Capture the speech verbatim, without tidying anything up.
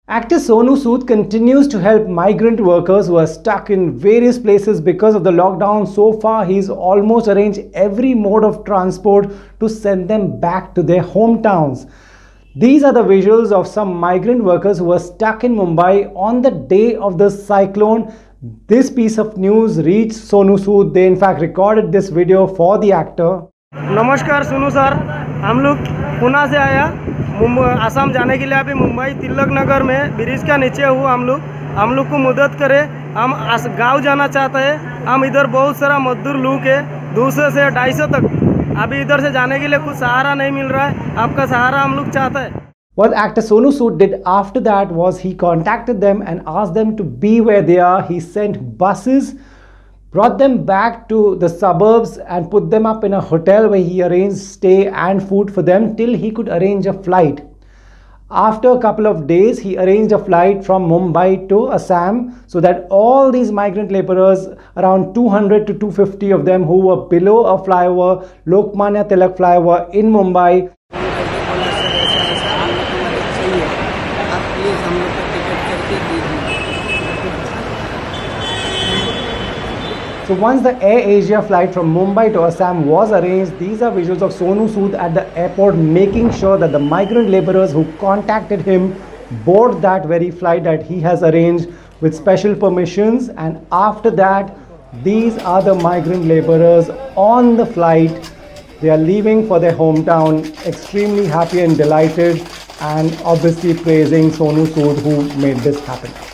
Actor Sonu Sood continues to help migrant workers who are stuck in various places because of the lockdown. So far, he's almost arranged every mode of transport to send them back to their hometowns. These are the visuals of some migrant workers who were stuck in Mumbai on the day of the cyclone. This piece of news reached Sonu Sood. They in fact recorded this video for the actor. नमस्कार Sonu sir, हम लोग पुणे से आया मुंबई आसाम जाने के लिए। अभी मुंबई तिलक नगर में ब्रिज का नीचे हुआ हम लोग हम लोग को मदद करे। हम गांव जाना चाहते हैं। हम इधर बहुत सारा मजदूर लोग है, दो सौ से ढाई सौ तक। अभी इधर से जाने के लिए कुछ सहारा नहीं मिल रहा है। आपका सहारा हम लोग चाहते हैं। What actor Sonu Sood did after that was he contacted them and asked them to be where they are. He sent buses, brought them back to the suburbs and put them up in a hotel where he arranged stay and food for them till he could arrange a flight. After a couple of days, he arranged a flight from Mumbai to Assam so that all these migrant laborers, around two hundred to two hundred fifty of them who were below a flyover, Lokmanya Tilak flyover in Mumbai, so once the Air Asia flight from Mumbai to Assam was arranged, these are visuals of Sonu Sood at the airport making sure that the migrant laborers who contacted him board that very flight that he has arranged with special permissions. And after that, these are the migrant laborers on the flight. They are leaving for their hometown, extremely happy and delighted, and obviously praising Sonu Sood who made this happen.